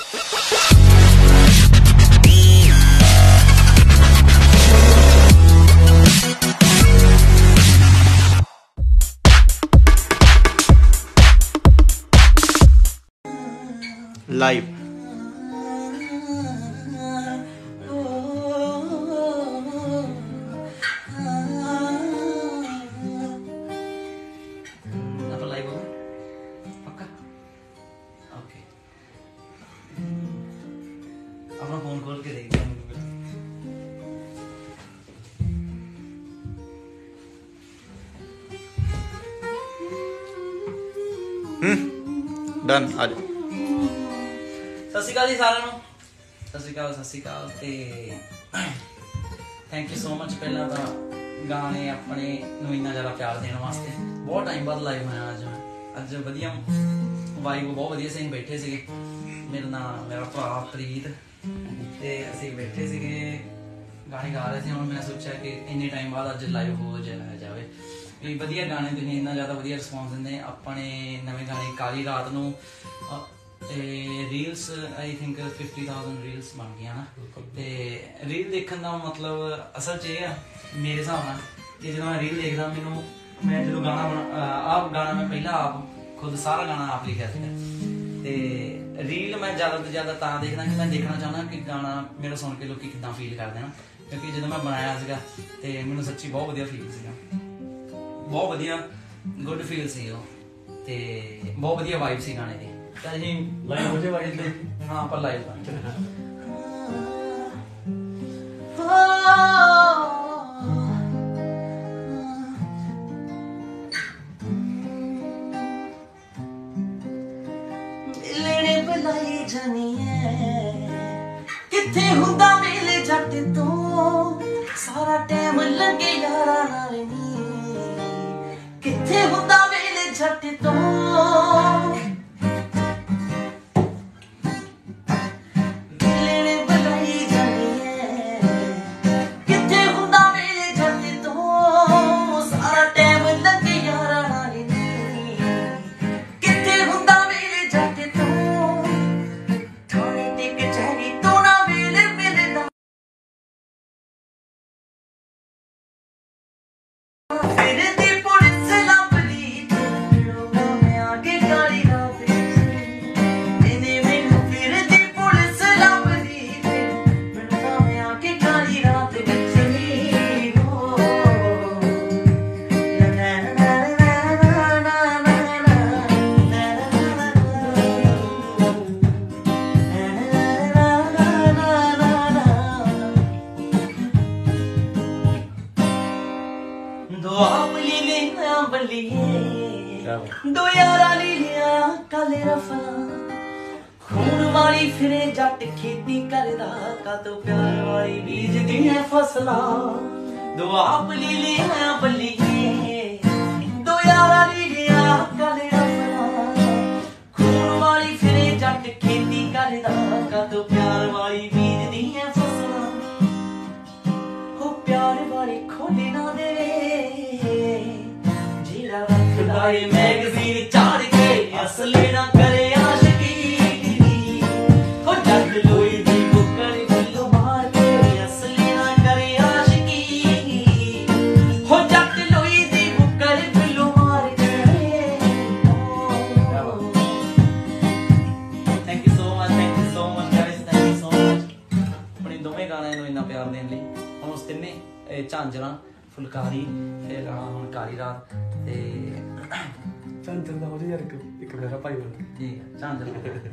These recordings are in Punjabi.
लाइव अपना फोन खोल के देखते हैं। डन आज सत श्री अकाल जी साਰਿਆਂ ਨੂੰ सत श्री अकाल ਤੇ थैंक यू सो मच ਪਹਿਲਾਂ ਤਾਂ ਗਾਣੇ ਆਪਣੇ ਨੂੰ ਇੰਨਾ ਜ਼ਿਆਦਾ ਪਿਆਰ ਦੇਣ ਵਾਸਤੇ ਬਹੁਤ ਟਾਈਮ ਬਾਅਦ ਲਾਈਵ ਹੋਇਆ ਅੱਜ ਵਧੀਆ ਵਾਈਬ ਬਹੁਤ ਵਧੀਆ ਸਿੰਘ ਬੈਠੇ ਸੀਗੇ ਮੇਰਾ ਭਰਾ ਪ੍ਰੀਤ ਤੇ ਅਸੀਂ ਬੈਠੇ ਸੀਗੇ ਗਾਣੇ ਗਾ ਰਹੇ ਸੀ। ਹੁਣ ਮੈਂ ਸੋਚਿਆ ਕਿ ਇੰਨੇ ਟਾਈਮ ਬਾਅਦ ਅੱਜ ਲਾਈਵ ਹੋ ਜਾਵੇ ਵੀ ਵਧੀਆ ਗਾਣੇ ਤੁਸੀਂ ਇੰਨਾ ਜ਼ਿਆਦਾ ਵਧੀਆ ਰਿਸਪੌਂਸ ਦਿੰਦੇ ਆਪਣੇ ਨਵੇਂ ਗਾਣੇ ਕਾਲੀ ਰਾਤ ਨੂੰ ਰੀਲਸ ਆਈ ਥਿੰਕ 50,000 ਰੀਲਸ ਬਣ ਗਈਆਂ ਨਾ ਤੇ ਰੀਲ ਦੇਖਣ ਦਾ ਮਤਲਬ ਅਸਲ 'ਚ ਇਹ ਆ ਮੇਰੇ ਹਿਸਾਬ ਨਾਲ ਕਿ ਜਦੋਂ ਮੈਂ ਰੀਲ ਦੇਖਦਾ ਮੈਂ ਜਦੋਂ ਗਾਣਾ ਗਾਣਾ ਮੈਂ ਪਹਿਲਾਂ ਆਪ ਖੁਦ ਸਾਰਾ ਗਾਣਾ ਆਪ ਲਿਖਿਆ ਸੀਗਾ ਤੇ ਰੀਲ ਮੈਂ ਜ਼ਿਆਦਾ ਤੋਂ ਜ਼ਿਆਦਾ ਤਾਂ ਦੇਖਦਾ ਕਿ ਮੈਂ ਦੇਖਣਾ ਚਾਹੁੰਦਾ ਕਿ ਗਾਣਾ ਮੇਰਾ ਸੁਣ ਕੇ ਲੋਕੀ ਕਿੱਦਾਂ ਫੀਲ ਕਰਦੇ ਨਾ ਕਿਉਂਕਿ ਜਦੋਂ ਮੈਂ ਬਣਾਇਆ ਸੀਗਾ ਤੇ ਮੈਨੂੰ ਸੱਚੀ ਬਹੁਤ ਵਧੀਆ ਫੀਲ ਸੀਗਾ ਬਹੁਤ ਵਧੀਆ ਗੁੱਡ ਫੀਲ ਸੀ ਉਹ ਤੇ ਬਹੁਤ ਵਧੀਆ ਵਾਈਬ ਸੀ ਗਾਣੇ ਦੀ। ਤਾਂ ਅਸੀਂ ਲਾਈਵ ਹੋ ਜਾਏ ਵਾਈਬ ਤੇ ਹਾਂ ਆਪਾਂ ਲਾਈਵ बुलाई जानी है किथे हुंदा मेले जट तो सारा टाइम लगे यारा नाल नी किथे हुंदा मेले जट तो लेने बुलाई जानी है किथे हुंदा मेले जट तो सारा टाइम लगे यारा नाल नी किथे हुंदा मेले जट तो दो यारा ली लिया काले रफला खून वाली फिरे जट खेती करदा का तो प्यार वाली बीज दी है फसला दो आप ली लिया बल्लिए दो यारा ली लिया काले रफला खून वाली फिरे जट खेती करदा का तो प्यार वाली बीज दी है फसला हो प्यार वाली खोले ना दे मैगजीन चाड़ के असले ना करे आशिकी हो जट लोई दी बुक्कड़ बिल्लो मार के असले ना करे आशिकी हो जट लोई दी बुक्कड़ बिल्लो मार के thank you so much guys thank you so much अपने दोवें गाणिਆਂ ਨੂੰ ਇੰਨਾ ਪਿਆਰ ਦੇਣ ਲਈ ਹੁਣ ਉਸ ਤਿੰਨੇ ਝਾਂਜਰਾਂ ਫੁਲਕਾਰੀ ਫਿਰ ਹੁਣ ਕਾਲੀ ਰਾਤ ਤੇ ਝਾਂਜਰ ਦਾ ਹੋ ਜਾ ਯਾਰ ਇੱਕ ਮੇਰਾ ਭਾਈ ਬਣ ਜੀ ਝਾਂਜਰ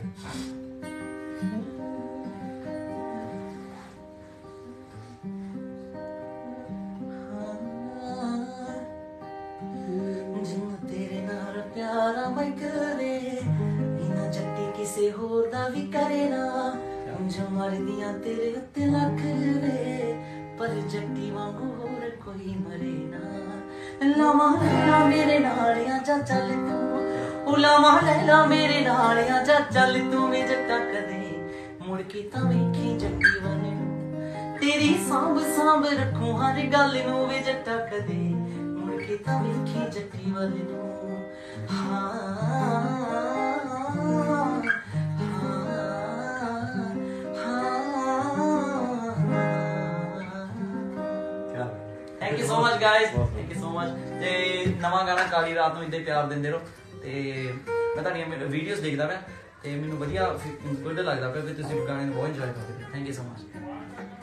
जिन्ना तेरे नाल प्यारा मैं करे इना जट्टी किसे होर दा भी करे ना जो मरदियां तेरे उत्ते लख वे पर जट्टी वांगू होर कोई मरे ना लावा लैला मेरे नाल आजा चल तू ओ लावा लैला मेरे नाल आजा चल तू वे जट्टा कदे मुड़ के तां वेखी जट्टी वाले नू तेरी सांभ सांभ रखूं हर गल नू वे जट्टा कदे मुड़ के तां वेखी जट्टी वाले नू हाँ thank you so much guys, thank you so much. ਤੇ ਨਵਾਂ ਗਾਣਾ ਕਾਲੀ ਰਾਤ ਨੂੰ ਇਦਾਂ ਹੀ ਪਿਆਰ ਦਿੰਦੇ ਰਹੋ ਤੇ ਮੈਂ ਤੁਹਾਡੀਆਂ ਵੀਡੀਓਜ਼ ਦੇਖਦਾ ਪਿਆ ਤੇ ਮੈਨੂੰ ਵਧੀਆ ਗੁੱਡ ਲੱਗਦਾ ਪਿਆ ਕਿ ਤੁਸੀਂ ਗਾਣੇ ਨੂੰ ਬਹੁਤ ਇੰਜੋਏ ਕਰਦੇ ਹੋ। Thank you so much.